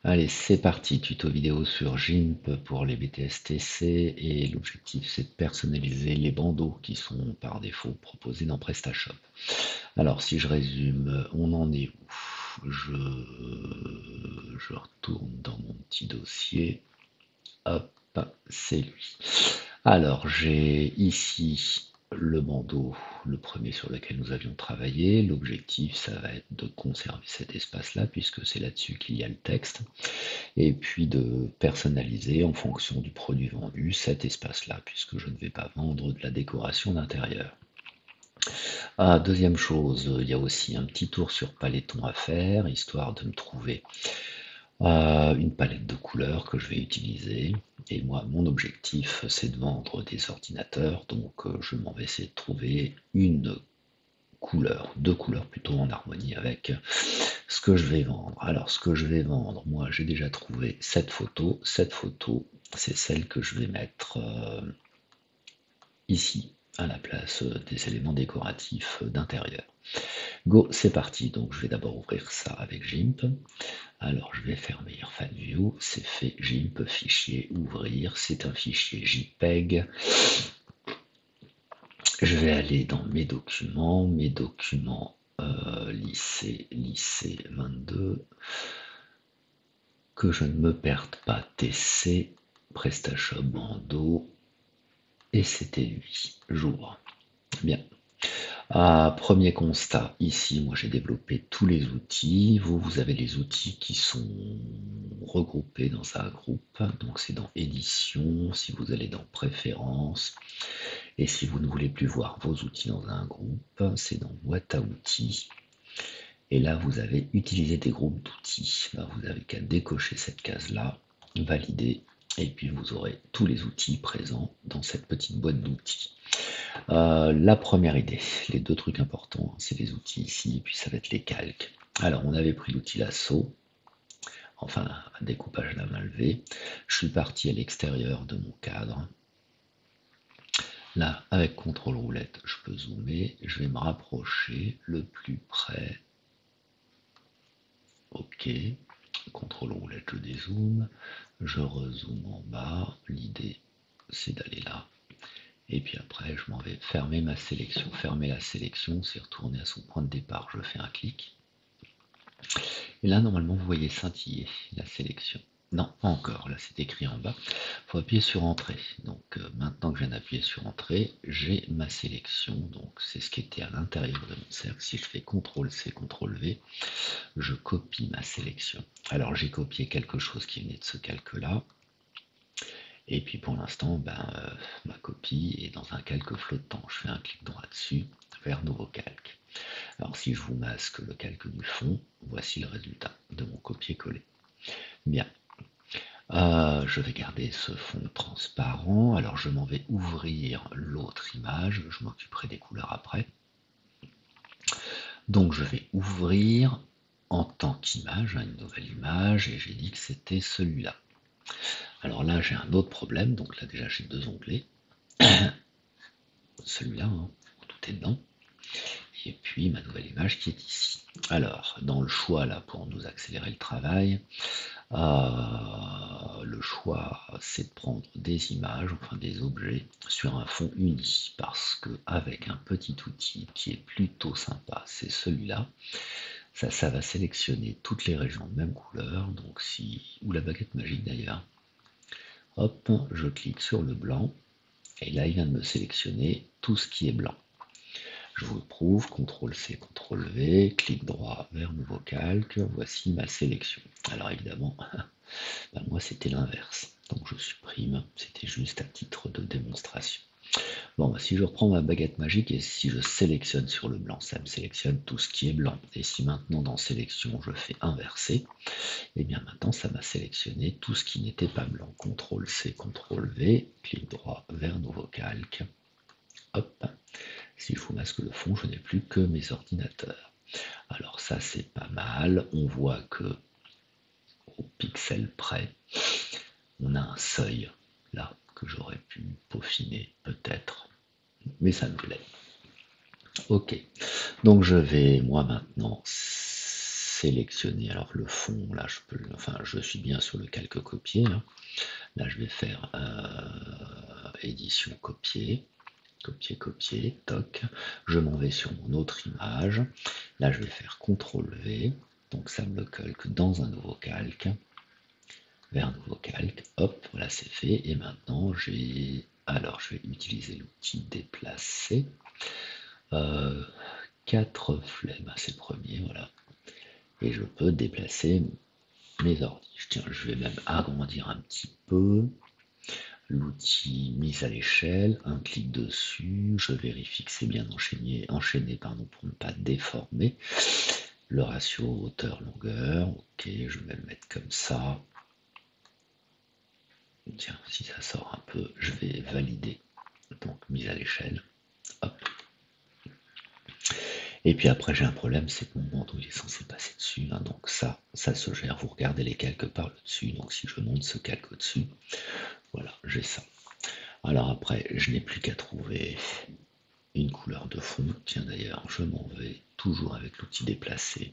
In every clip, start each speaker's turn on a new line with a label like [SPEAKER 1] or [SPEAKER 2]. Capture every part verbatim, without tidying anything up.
[SPEAKER 1] Allez, c'est parti, tuto vidéo sur GIMP pour les B T S T C et l'objectif c'est de personnaliser les bandeaux qui sont par défaut proposés dans PrestaShop. Alors si je résume, on en est où? Je, je retourne dans mon petit dossier, hop, c'est lui. Alors j'ai ici le bandeau, le premier sur lequel nous avions travaillé. L'objectif, ça va être de conserver cet espace-là, puisque c'est là-dessus qu'il y a le texte, et puis de personnaliser en fonction du produit vendu cet espace-là, puisque je ne vais pas vendre de la décoration d'intérieur. Ah, deuxième chose, il y a aussi un petit tour sur Paletton à faire, histoire de me trouver euh, une palette de couleurs que je vais utiliser. Et moi, mon objectif, c'est de vendre des ordinateurs, donc euh, je m'en vais essayer de trouver une couleur, deux couleurs plutôt en harmonie avec ce que je vais vendre. Alors, ce que je vais vendre, moi, j'ai déjà trouvé cette photo. Cette photo, c'est celle que je vais mettre euh, ici, à la place des éléments décoratifs d'intérieur. Go, c'est parti. Donc, je vais d'abord ouvrir ça avec GIMP. Alors, je vais fermer Fan View. C'est fait. GIMP, fichier, ouvrir. C'est un fichier JPEG. Je vais aller dans mes documents, mes documents euh, lycée, lycée vingt-deux. Que je ne me perde pas, T C, PrestaShop bandeau. Et c'était lui. J'ouvre. Bien. Ah, premier constat, ici, moi j'ai développé tous les outils. Vous, vous avez les outils qui sont regroupés dans un groupe. Donc c'est dans édition, si vous allez dans préférences. Et si vous ne voulez plus voir vos outils dans un groupe, c'est dans boîte à outils. Et là, vous avez utilisé des groupes d'outils. Là, vous n'avez qu'à décocher cette case-là, valider, et puis vous aurez tous les outils présents dans cette petite boîte d'outils. Euh, la première idée, les deux trucs importants, c'est les outils ici, et puis ça va être les calques. Alors, on avait pris l'outil lasso, enfin, un découpage à la main levée. Je suis parti à l'extérieur de mon cadre. Là, avec contrôle roulette, je peux zoomer. Je vais me rapprocher le plus près. OK. contrôle roulette, je dézoome. Je rezoome en bas. L'idée, c'est d'aller là. Et puis après, je m'en vais fermer ma sélection. Fermer la sélection, c'est retourner à son point de départ. Je fais un clic. Et là, normalement, vous voyez scintiller la sélection. Non, pas encore. Là, c'est écrit en bas. Il faut appuyer sur Entrée. Donc, euh, maintenant que je viens d'appuyer sur Entrée, j'ai ma sélection. Donc, c'est ce qui était à l'intérieur de mon cercle. Si je fais contrôle C, contrôle V, je copie ma sélection. Alors, j'ai copié quelque chose qui venait de ce calque-là. Et puis, pour l'instant, ben, euh, ma copie est dans un calque flottant. Je fais un clic droit dessus, vers Nouveau calque. Alors, si je vous masque le calque du fond, voici le résultat de mon copier-coller. Bien. Euh, je vais garder ce fond transparent. Alors je m'en vais ouvrir l'autre image. Je m'occuperai des couleurs après. Donc je vais ouvrir en tant qu'image, hein, une nouvelle image, et j'ai dit que c'était celui-là. Alors là j'ai un autre problème. Donc là déjà j'ai deux onglets. Celui-là, hein, tout est dedans. Et puis ma nouvelle image qui est ici. Alors dans le choix là pour nous accélérer le travail, Euh, le choix, c'est de prendre des images, enfin des objets, sur un fond uni, parce que avec un petit outil qui est plutôt sympa, c'est celui-là. Ça, ça va sélectionner toutes les régions de même couleur, donc si, ou la baguette magique d'ailleurs. Hop, je clique sur le blanc, et là il vient de me sélectionner tout ce qui est blanc. Je vous le prouve, contrôle C, contrôle V, clic droit vers Nouveau calque, voici ma sélection. Alors évidemment, ben moi c'était l'inverse, donc je supprime, c'était juste à titre de démonstration. Bon, ben si je reprends ma baguette magique et si je sélectionne sur le blanc, ça me sélectionne tout ce qui est blanc. Et si maintenant dans sélection je fais inverser, et bien maintenant ça m'a sélectionné tout ce qui n'était pas blanc. contrôle C, contrôle V, clic droit vers Nouveau calque. Hop. Si je vous masque le fond, je n'ai plus que mes ordinateurs. Alors ça c'est pas mal, on voit que au pixel près, on a un seuil là que j'aurais pu peaufiner peut-être, mais ça me plaît. Ok, donc je vais moi maintenant sélectionner alors le fond, là je peux, enfin je suis bien sur le calque copier, hein. Là je vais faire euh, édition copier, copier, copier, toc, je m'en vais sur mon autre image, là je vais faire contrôle V, donc ça me le calque dans un nouveau calque, vers un nouveau calque, hop, voilà c'est fait, et maintenant j'ai, alors je vais utiliser l'outil déplacer, euh, quatre flemmes, c'est le premier, voilà, et je peux déplacer mes ordi. Tiens, je vais même agrandir un petit peu l'outil mise à l'échelle, un clic dessus, je vérifie que c'est bien enchaîné, enchaîné pardon, pour ne pas déformer. Le ratio hauteur-longueur, ok, je vais le mettre comme ça. Tiens, si ça sort un peu, je vais valider. Donc, mise à l'échelle. Hop. Et puis après, j'ai un problème, c'est que mon bandeau il est censé passer dessus. Hein, donc ça, ça se gère. Vous regardez les calques par le dessus. Donc si je monte ce calque au-dessus, voilà, j'ai ça. Alors après, je n'ai plus qu'à trouver une couleur de fond. Tiens d'ailleurs, je m'en vais toujours avec l'outil déplacer.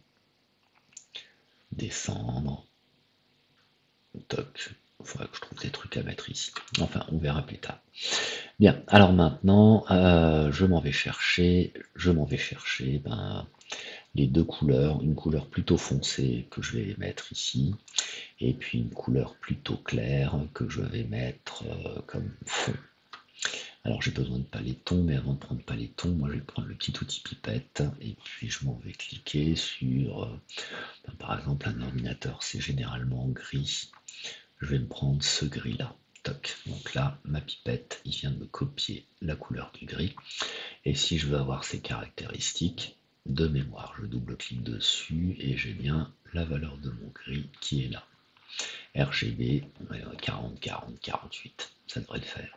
[SPEAKER 1] Descendre. Toc. Il faudrait que je trouve des trucs à mettre ici. Enfin, on verra plus tard. Bien, alors maintenant, euh, je m'en vais chercher, je m'en vais chercher ben, les deux couleurs, une couleur plutôt foncée que je vais mettre ici, et puis une couleur plutôt claire que je vais mettre euh, comme fond. Alors j'ai besoin de paletton, mais avant de prendre paletton, moi je vais prendre le petit outil pipette, et puis je m'en vais cliquer sur, euh, ben, par exemple un ordinateur, c'est généralement gris, je vais me prendre ce gris là. Toc. Donc là, ma pipette, il vient de me copier la couleur du gris. Et si je veux avoir ces caractéristiques de mémoire, je double-clique dessus et j'ai bien la valeur de mon gris qui est là. R G B quarante, quarante, quarante-huit, ça devrait le faire.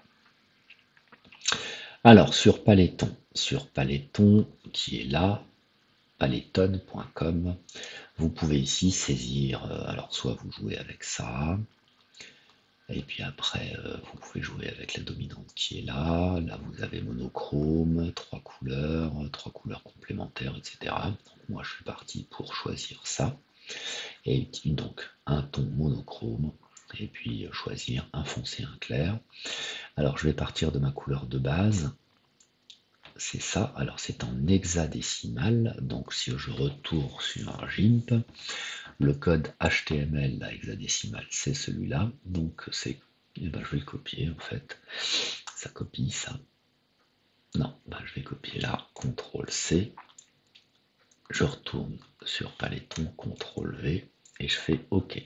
[SPEAKER 1] Alors sur Paletton, sur Paletton qui est là, paletton point com, vous pouvez ici saisir, alors soit vous jouez avec ça, et puis après, euh, vous pouvez jouer avec la dominante qui est là. Là, vous avez monochrome, trois couleurs, trois couleurs complémentaires, et cetera. Donc, moi, je suis parti pour choisir ça. Et donc, un ton monochrome. Et puis, choisir un foncé, un clair. Alors, je vais partir de ma couleur de base. C'est ça. Alors, c'est en hexadécimal. Donc, si je retourne sur GIMP, le code H T M L là, hexadécimal, c'est celui-là. Donc, c'est, eh ben, je vais le copier en fait. Ça copie ça. Non, ben, je vais copier là. contrôle C. Je retourne sur Paletton, contrôle V et je fais OK.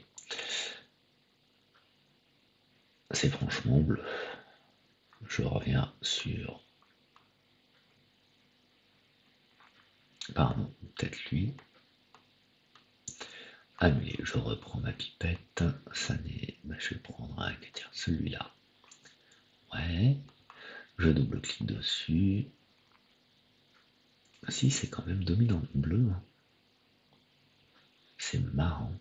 [SPEAKER 1] C'est franchement bleu. Je reviens sur. Pardon, peut-être lui. Annuler, je reprends ma pipette, ça n'est, ben, je vais prendre un, celui-là. Ouais, je double-clique dessus. Si, c'est quand même dominant bleu. Hein. C'est marrant.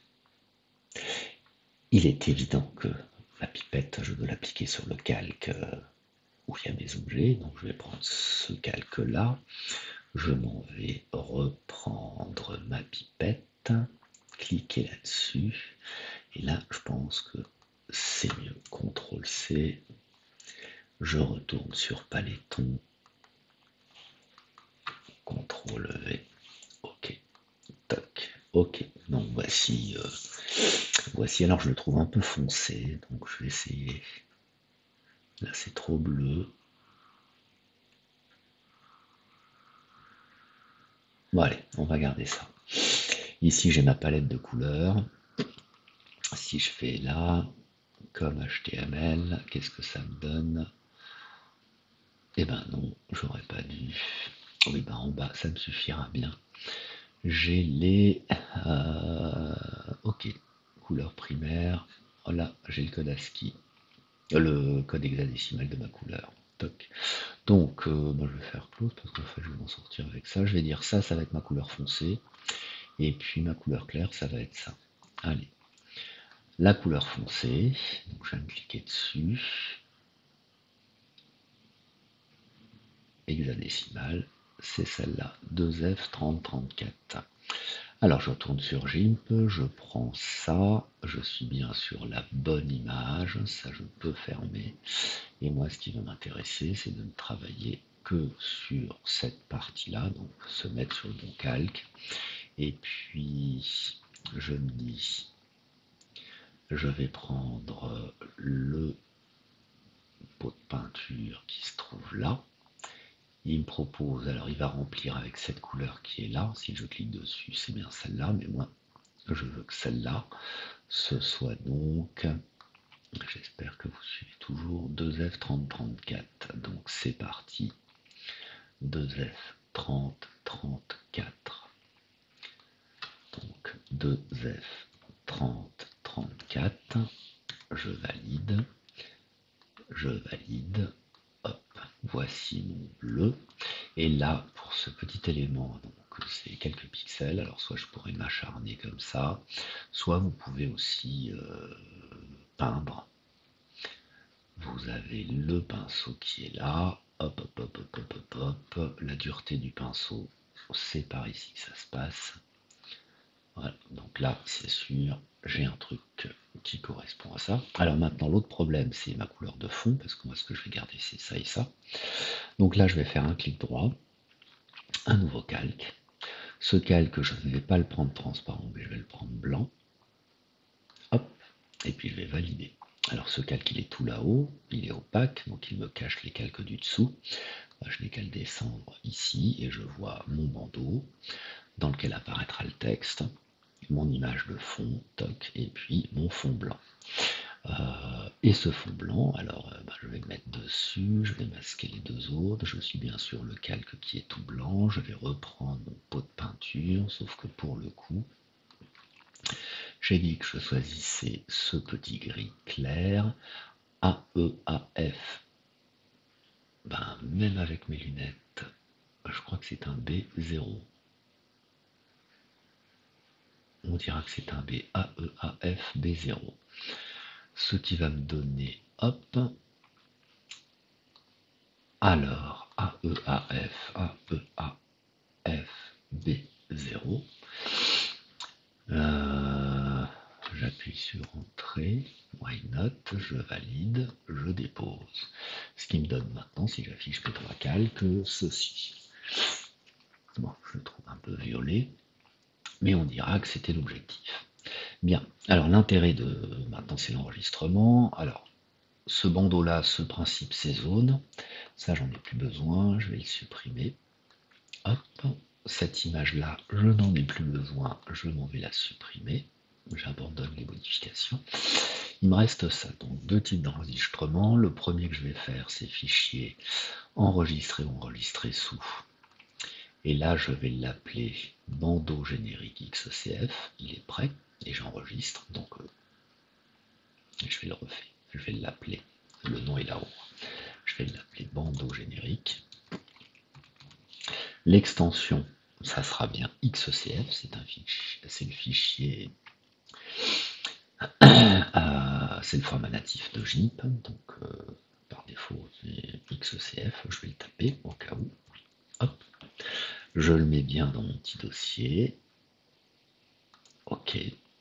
[SPEAKER 1] Il est évident que la pipette, je veux l'appliquer sur le calque où il y a mes objets. Donc je vais prendre ce calque-là. Je m'en vais reprendre ma pipette, cliquer là-dessus. Et là, je pense que c'est mieux. contrôle C. Je retourne sur Paletton. contrôle V. OK. Toc. OK. Donc voici. Euh, voici. Alors je le trouve un peu foncé. Donc je vais essayer. Là c'est trop bleu. Bon allez, on va garder ça. Ici j'ai ma palette de couleurs. Si je fais là, comme H T M L, qu'est-ce que ça me donne? Eh ben non, j'aurais pas dû. Oui, ben en bas, ça me suffira bien. J'ai les... Euh, ok, couleur primaire. Voilà, j'ai le code ASCII. Euh, le code hexadécimal de ma couleur. Toc. Donc, euh, ben, je vais faire close parce qu'en fait, je vais m'en sortir avec ça. Je vais dire ça, ça va être ma couleur foncée. Et puis ma couleur claire, ça va être ça. Allez. La couleur foncée. Donc, je viens de cliquer dessus. Hexadécimal, c'est celle-là, deux F trente trente-quatre. Alors je retourne sur GIMP, je prends ça, je suis bien sur la bonne image, ça je peux fermer. Et moi ce qui va m'intéresser c'est de ne travailler que sur cette partie-là, donc se mettre sur le bon calque. Et puis je me dis, je vais prendre le pot de peinture qui se trouve là. Il me propose, alors il va remplir avec cette couleur qui est là, si je clique dessus c'est bien celle-là, mais moi je veux que celle-là, ce soit donc, j'espère que vous suivez toujours, deux F trente trente-quatre, donc c'est parti, deux F trente trente-quatre, donc deux F trente trente-quatre, je valide, je valide, hop, voici mon bleu. Et là, pour ce petit élément, donc c'est quelques pixels, alors soit je pourrais m'acharner comme ça, soit vous pouvez aussi euh, peindre. Vous avez le pinceau qui est là, hop, hop, hop, hop, hop, hop, hop, la dureté du pinceau, c'est par ici que ça se passe. Voilà, donc là, c'est sûr, j'ai un truc qui correspond à ça. Alors maintenant, l'autre problème, c'est ma couleur de fond, parce que moi, ce que je vais garder, c'est ça et ça. Donc là, je vais faire un clic droit, un nouveau calque. Ce calque, je ne vais pas le prendre transparent, mais je vais le prendre blanc. Hop, et puis je vais valider. Alors ce calque, il est tout là-haut, il est opaque, donc il me cache les calques du dessous. Je n'ai qu'à le descendre ici, et je vois mon bandeau, dans lequel apparaîtra le texte, mon image de fond, toc, et puis mon fond blanc. Euh, et ce fond blanc, alors euh, bah, je vais me mettre dessus, je vais masquer les deux autres, je suis bien sûr le calque qui est tout blanc, je vais reprendre mon pot de peinture, sauf que pour le coup, j'ai dit que je choisissais ce petit gris clair, A E A F, ben, même avec mes lunettes, je crois que c'est un B zéro. On dira que c'est un B A E A F B zéro. Ce qui va me donner, hop, alors A E A F, A E A F B zéro. Euh, J'appuie sur Entrée, Why not, je valide, je dépose. Ce qui me donne maintenant, si j'affiche mes trois calques, ceci. Bon, je le trouve un peu violet, mais on dira que c'était l'objectif. Bien, alors l'intérêt de maintenant c'est l'enregistrement. Alors, ce bandeau-là, ce principe, ces zones, ça j'en ai plus besoin, je vais le supprimer. Hop, cette image-là, je n'en ai plus besoin, je m'en vais la supprimer. J'abandonne les modifications. Il me reste ça, donc deux types d'enregistrement. Le premier que je vais faire, c'est fichier enregistrer ou enregistrer sous. Et là, je vais l'appeler bandeau générique X C F. Il est prêt et j'enregistre. Donc, euh, je vais le refaire. Je vais l'appeler. Le nom est là-haut. Je vais l'appeler bandeau générique. L'extension, ça sera bien X C F. C'est un fichier, c'est le fichier. Euh, c'est le format natif de GIMP. Donc, euh, par défaut, c'est X C F. Je vais le taper au cas où. Hop. Je le mets bien dans mon petit dossier. OK.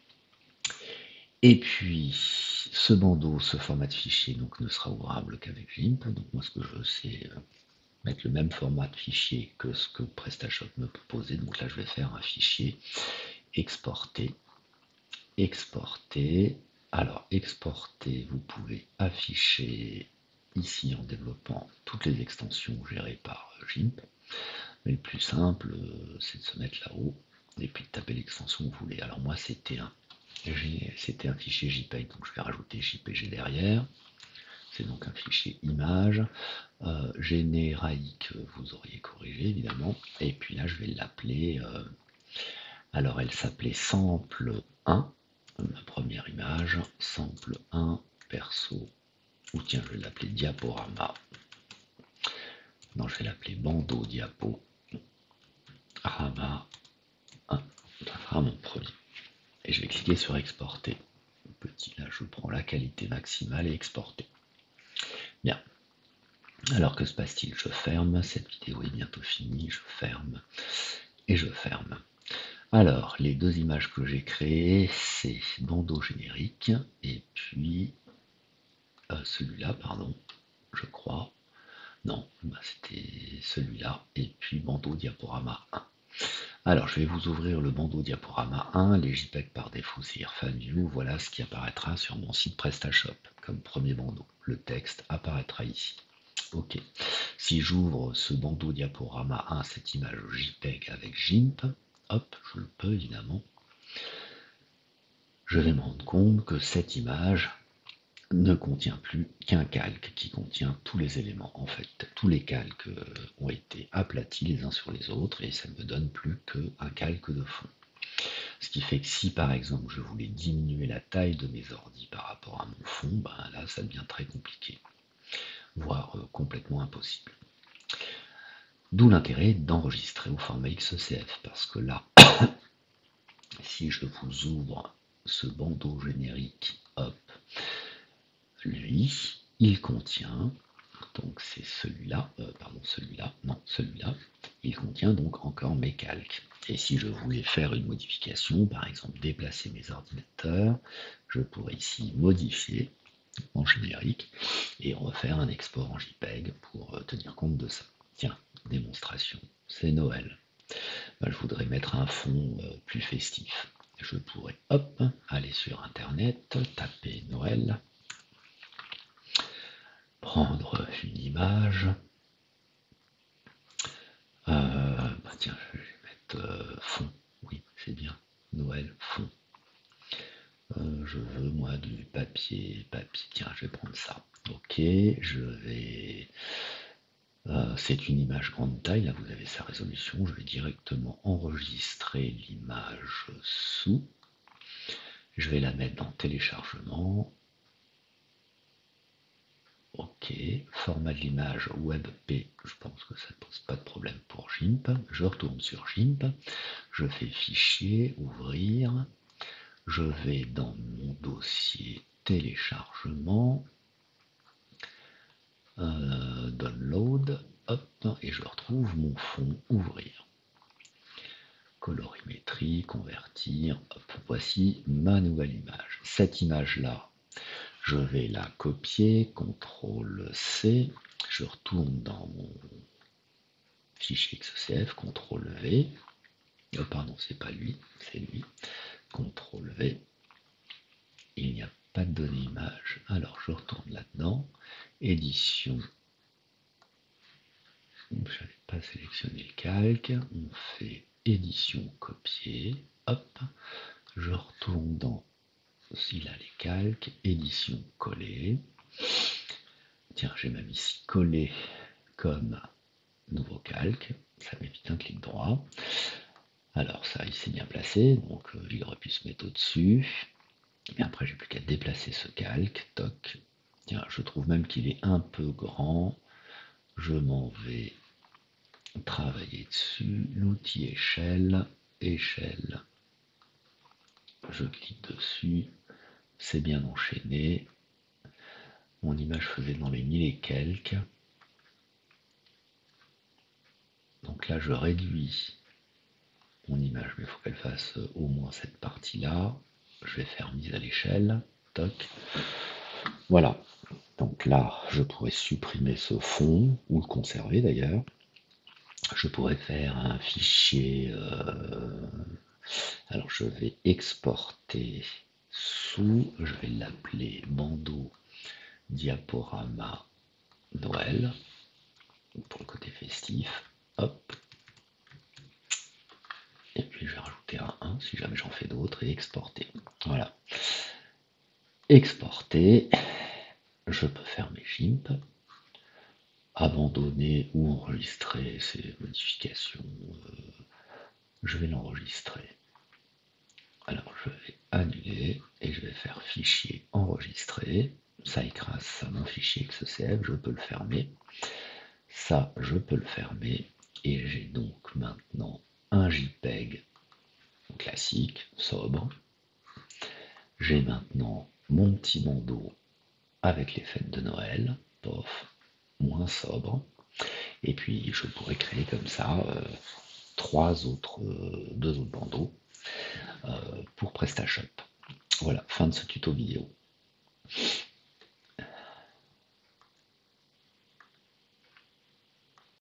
[SPEAKER 1] Et puis, ce bandeau, ce format de fichier, donc, ne sera ouvrable qu'avec GIMP. Donc, moi, ce que je veux, c'est mettre le même format de fichier que ce que PrestaShop me proposait. Donc là, je vais faire un fichier exporter. Exporter. Alors, exporter, vous pouvez afficher ici en développant toutes les extensions gérées par GIMP. Mais le plus simple, c'est de se mettre là-haut et puis de taper l'extension que vous voulez. Alors moi, c'était un, c'était un fichier JPEG, donc je vais rajouter J P G derrière. C'est donc un fichier image. Euh, générique, vous auriez corrigé évidemment. Et puis là, je vais l'appeler. Euh, alors, elle s'appelait sample un, ma première image. Sample un, perso. Ou tiens, je vais l'appeler diaporama. Non, je vais l'appeler bandeau diapo. Rama un, ça sera mon premier. Et je vais cliquer sur exporter. Petit, là, je prends la qualité maximale et exporter. Bien. Alors que se passe-t-il? Je ferme. Cette vidéo est bientôt finie. Je ferme et je ferme. Alors, les deux images que j'ai créées, c'est bandeau générique et puis euh, celui-là, pardon, je crois. Non, bah, c'était celui-là et puis bandeau diaporama un. Alors, je vais vous ouvrir le bandeau diaporama un, les JPEG par défaut c'est IrfanView, voilà ce qui apparaîtra sur mon site PrestaShop comme premier bandeau. Le texte apparaîtra ici. Ok. Si j'ouvre ce bandeau diaporama un, cette image JPEG avec GIMP, hop, je le peux évidemment, je vais me rendre compte que cette image ne contient plus qu'un calque qui contient tous les éléments. En fait, tous les calques ont été aplatis les uns sur les autres et ça ne me donne plus qu'un calque de fond. Ce qui fait que si par exemple je voulais diminuer la taille de mes ordis par rapport à mon fond, ben là ça devient très compliqué, voire euh, complètement impossible. D'où l'intérêt d'enregistrer au format X C F, parce que là, si je vous ouvre ce bandeau générique, hop, lui, il contient, donc c'est celui-là, euh, pardon, celui-là, non, celui-là, il contient donc encore mes calques. Et si je voulais faire une modification, par exemple déplacer mes ordinateurs, je pourrais ici modifier en générique et refaire un export en JPEG pour euh, tenir compte de ça. Tiens, démonstration, c'est Noël. Ben, je voudrais mettre un fond euh, plus festif. Je pourrais, hop, aller sur Internet, taper Noël, prendre une image. Euh, bah tiens, je vais mettre euh, fond. Oui, c'est bien. Noël, fond. Euh, je veux, moi, du papier. Papier. Tiens, je vais prendre ça. Ok, je vais... Euh, c'est une image grande taille. Là, vous avez sa résolution. Je vais directement enregistrer l'image sous. Je vais la mettre dans téléchargement. Ok, format de l'image WebP, je pense que ça ne pose pas de problème pour GIMP. Je retourne sur GIMP, je fais fichier, ouvrir, je vais dans mon dossier téléchargement, euh, download, hop, et je retrouve mon fond, ouvrir. Colorimétrie, convertir, hop, voici ma nouvelle image. Cette image-là, je vais la copier, contrôle C, je retourne dans mon fichier X C F, contrôle V, oh pardon, c'est pas lui, c'est lui, contrôle V, il n'y a pas de données image, alors je retourne là-dedans, édition, je n'avais pas sélectionné le calque, on fait édition copier, hop, je retourne dans, s'il a les calques, édition coller, tiens, j'ai même ici collé comme nouveau calque, ça m'évite un clic droit. Alors ça, il s'est bien placé, donc euh, il aurait pu se mettre au-dessus. Mais après, j'ai plus qu'à déplacer ce calque, toc. Tiens, je trouve même qu'il est un peu grand. Je m'en vais travailler dessus. L'outil échelle, échelle. Je clique dessus, c'est bien enchaîné. Mon image faisait dans les mille et quelques. Donc là, je réduis mon image, mais il faut qu'elle fasse au moins cette partie-là. Je vais faire mise à l'échelle. Toc. Voilà. Donc là, je pourrais supprimer ce fond, ou le conserver d'ailleurs. Je pourrais faire un fichier. Euh... Alors je vais exporter sous. Je vais l'appeler bandeau diaporama Noël. Pour le côté festif. Hop. Et puis je vais rajouter un un si jamais j'en fais d'autres et exporter. Voilà. Exporter. Je peux fermer GIMP. Abandonner ou enregistrer ces modifications. Euh, je vais l'enregistrer. Alors je vais annuler et je vais faire fichier enregistré. Ça écrase mon fichier X C F, je peux le fermer. Ça, je peux le fermer. Et j'ai donc maintenant un JPEG classique, sobre. J'ai maintenant mon petit bandeau avec les fêtes de Noël, pof, moins sobre. Et puis je pourrais créer comme ça euh, trois autres, euh, deux autres bandeaux euh, pour PrestaShop. Voilà, fin de ce tuto vidéo.